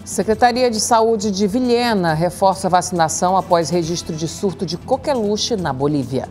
Secretaria de Saúde de Vilhena reforça a vacinação após registro de surto de coqueluche na Bolívia.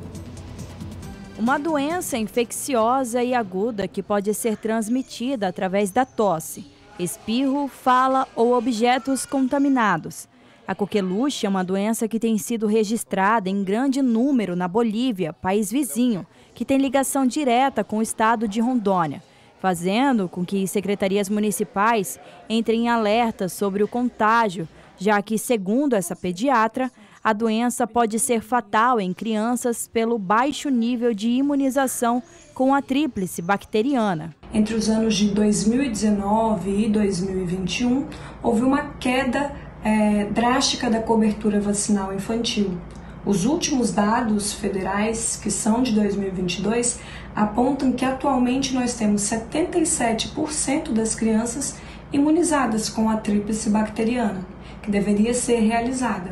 Uma doença infecciosa e aguda que pode ser transmitida através da tosse, espirro, fala ou objetos contaminados. A coqueluche é uma doença que tem sido registrada em grande número na Bolívia, país vizinho, que tem ligação direta com o estado de Rondônia, fazendo com que secretarias municipais entrem em alerta sobre o contágio, já que, segundo essa pediatra, a doença pode ser fatal em crianças pelo baixo nível de imunização com a tríplice bacteriana. Entre os anos de 2019 e 2021, houve uma queda drástica da cobertura vacinal infantil. Os últimos dados federais, que são de 2022, apontam que atualmente nós temos 77% das crianças imunizadas com a tríplice bacteriana, que deveria ser realizada.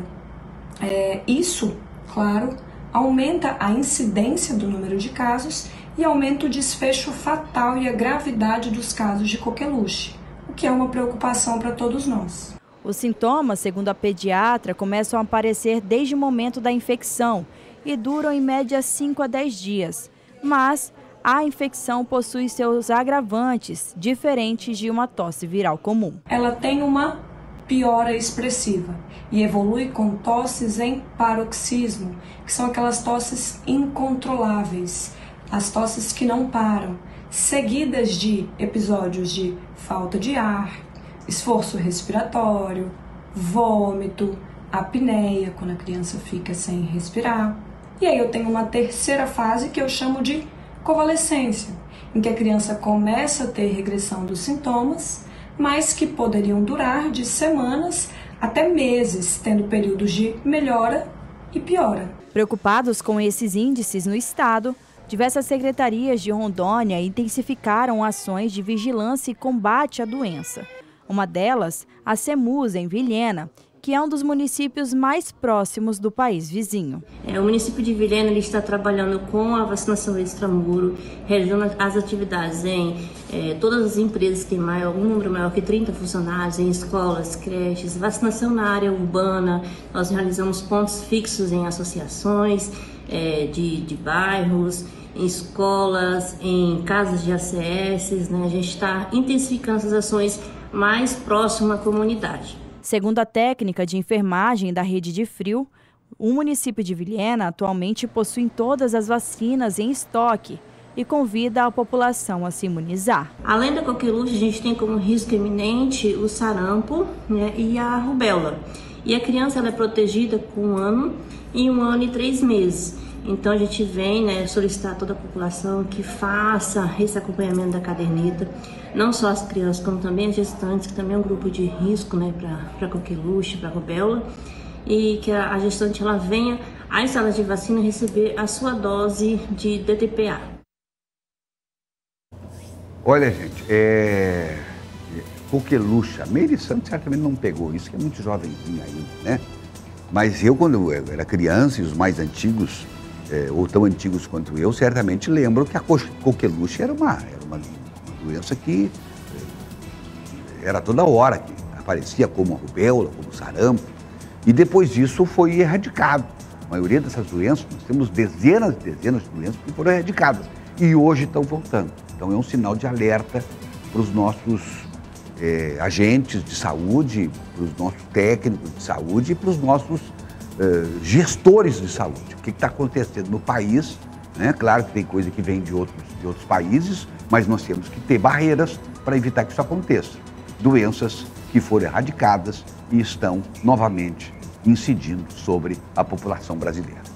Isso, claro, aumenta a incidência do número de casos e aumenta o desfecho fatal e a gravidade dos casos de coqueluche, o que é uma preocupação para todos nós. Os sintomas, segundo a pediatra, começam a aparecer desde o momento da infecção e duram em média 5 a 10 dias. Mas a infecção possui seus agravantes, diferentes de uma tosse viral comum. Ela tem uma piora expressiva e evolui com tosses em paroxismo, que são aquelas tosses incontroláveis, as tosses que não param, seguidas de episódios de falta de ar, esforço respiratório, vômito, apneia, quando a criança fica sem respirar. E aí eu tenho uma terceira fase que eu chamo de convalescência, em que a criança começa a ter regressão dos sintomas, mas que poderiam durar de semanas até meses, tendo períodos de melhora e piora. Preocupados com esses índices no estado, diversas secretarias de Rondônia intensificaram ações de vigilância e combate à doença. Uma delas, a CEMUS, em Vilhena, que é um dos municípios mais próximos do país vizinho. O município de Vilhena está trabalhando com a vacinação extramuro, realizando as atividades em todas as empresas que têm um número maior que 30 funcionários, em escolas, creches, vacinação na área urbana. Nós realizamos pontos fixos em associações de bairros, em escolas, em casas de ACS, né? A gente está intensificando essas ações mais próximo à comunidade. Segundo a técnica de enfermagem da rede de frio, o município de Vilhena atualmente possui todas as vacinas em estoque e convida a população a se imunizar. Além da coqueluche, a gente tem como risco iminente o sarampo, né, e a rubéola. E a criança ela é protegida com 1 ano e 1 ano e 3 meses. Então a gente vem solicitar a toda a população que faça esse acompanhamento da caderneta, não só as crianças, como também as gestantes, que também é um grupo de risco para coqueluche, para rubéola, e que a gestante ela venha às salas de vacina receber a sua dose de DTPA. Olha, gente, coqueluche, a Meire Santos certamente não pegou isso, que é muito jovenzinha ainda, né? Mas eu, quando eu era criança, e os mais antigos, ou tão antigos quanto eu, certamente lembram que a coqueluche era uma doença que era toda hora, que aparecia como a rubéola, como o sarampo, e depois disso foi erradicado. A maioria dessas doenças, nós temos dezenas e dezenas de doenças que foram erradicadas e hoje estão voltando. Então é um sinal de alerta para os nossos agentes de saúde, para os nossos técnicos de saúde e para os nossos gestores de saúde. O que está acontecendo no país, né? Claro que tem coisa que vem de outros países, mas nós temos que ter barreiras para evitar que isso aconteça. Doenças que foram erradicadas e estão novamente incidindo sobre a população brasileira.